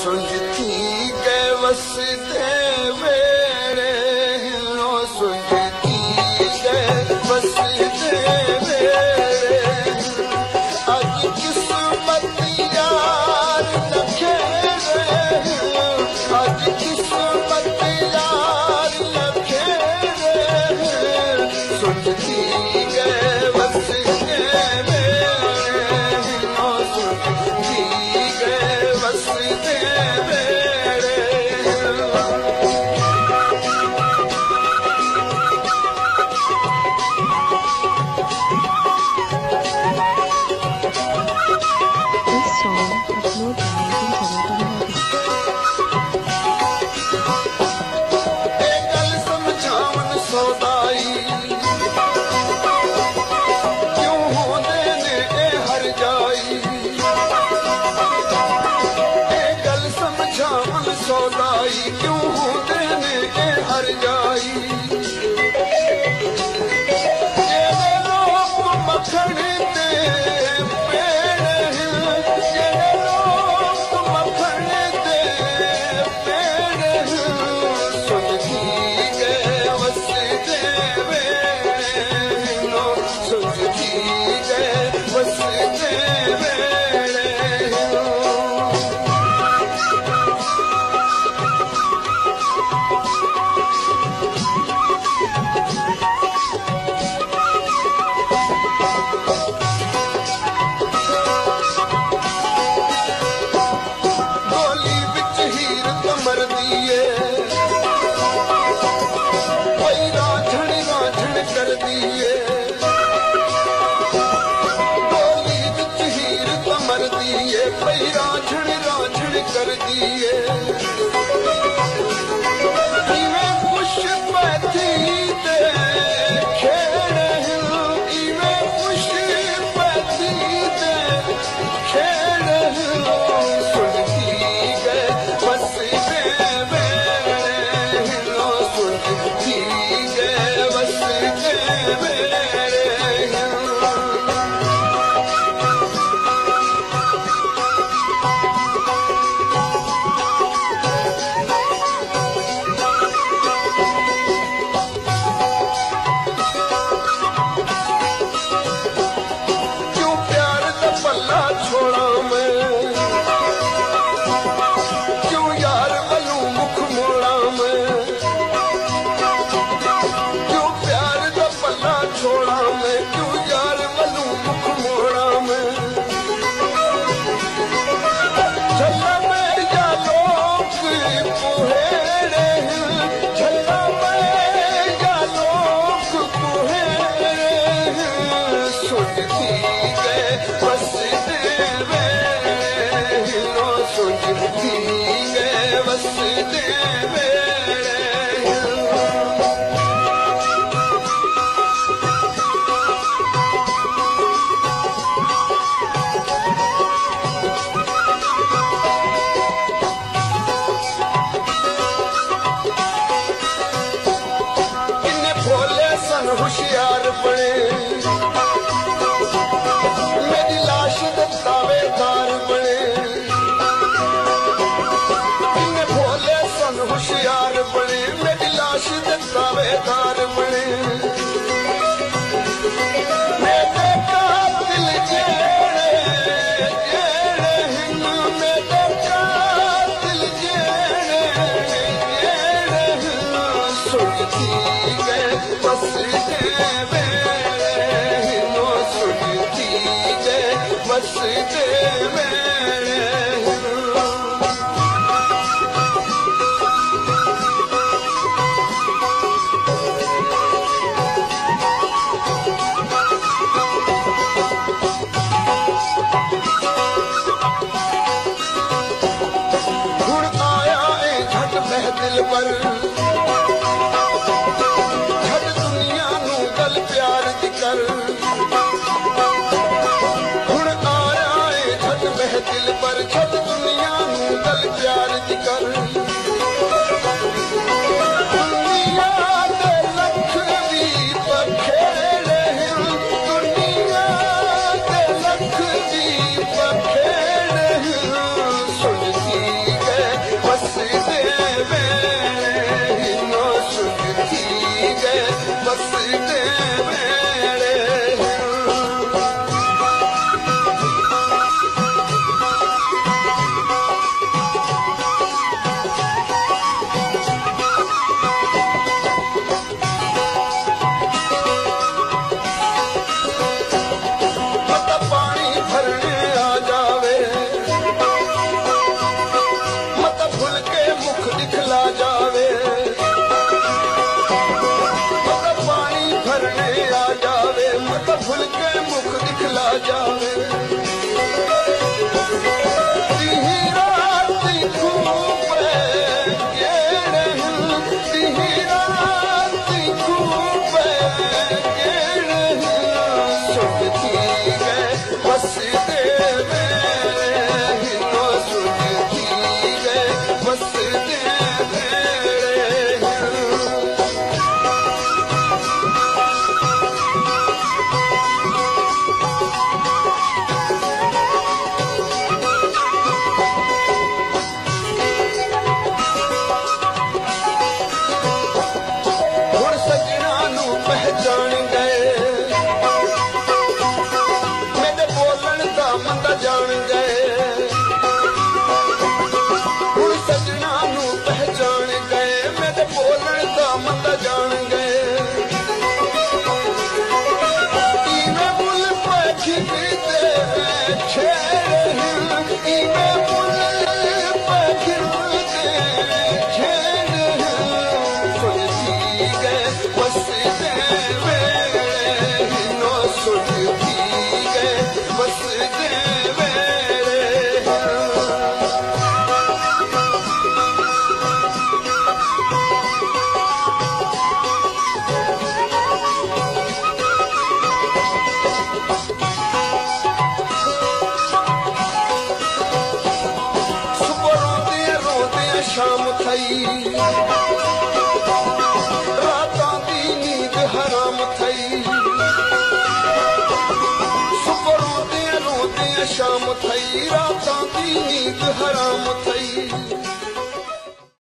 सुझती के वसते मेरे हिलो सुझती के वसते मेरे अज किस्मत यार न खेरे अज किस्मत यार न खेरे सुझती के वसते सौदाई क्यों देने के हर जाई ये लोग मखण दे पेड़ ये लोग मखण दे पेड़ सुझती के वसते मेरे सुझती के वसते कर दिए इवें पुष्प थी ते खेड़ इवें पुष्प थी ते खेड़ सुझती के वसते मेरे सुझती के वसते मेरे होशियार बने मेरी लाश दे दावेदार बने इन्हें भोले सन होशियार बने मेरी लाश दे दावेदार बने मेरे कातिल जेड़े जेड़े हिंद मेरे कातिल जेड़े जेड़े सुझती के वसते वसते मेरे हुण आया ए झट बह दिल पर झट दुनिया नू गल प्यार दी कर जावे दी रात खूब गेड़ दी रात खूब गेड़ सुखती गए बस दे पहचान गए मेरे बोलन का मंदा जान गए हुण सजना नू पहचान गए मेरे बोलन का मंदा जान गए इमे बुल पखी दे छेड़ इमे बुल पखी दे छेड़ सुनती गए बस शाम थई रातां दी नींद हराम थई सुबह रोंदे रोंदे शाम थई रातां दी नींद हराम थई